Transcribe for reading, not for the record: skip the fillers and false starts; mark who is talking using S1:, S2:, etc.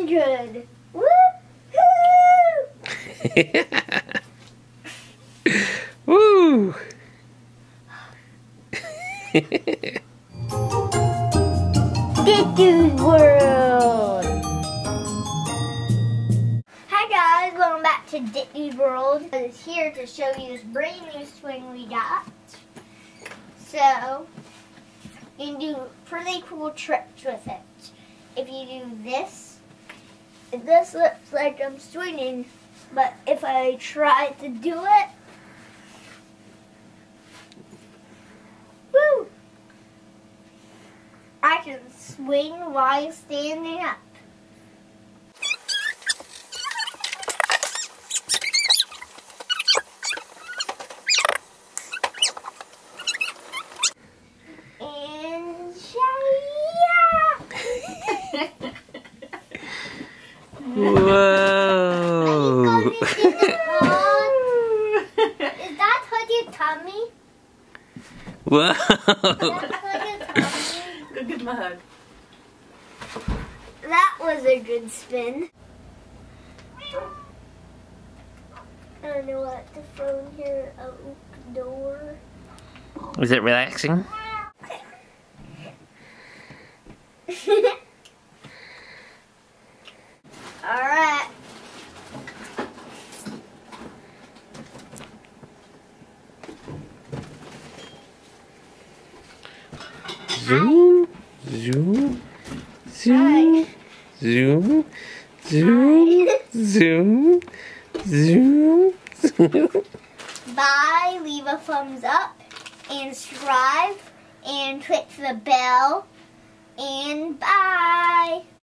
S1: good. Woo-hoo!
S2: Woo!
S1: DitDoo's World. Hi guys, welcome back to DitDoo's World. I was here to show you this brand new swing we got. So, you can do pretty cool tricks with it. If you do this, this looks like I'm swinging, but if I try to do it, woo! I can swing while standing up. And
S2: Whoa!
S1: Is that hurt your tummy?
S2: Whoa!
S3: Go give him a hug.
S1: That was a good spin. I don't know what to throw in here. Oak door.
S2: Was it relaxing?
S1: Alright.
S2: Zoom, zoom, zoom, zoom, zoom, zoom, zoom, zoom.
S1: Bye. Leave a thumbs up and subscribe and click the bell and bye.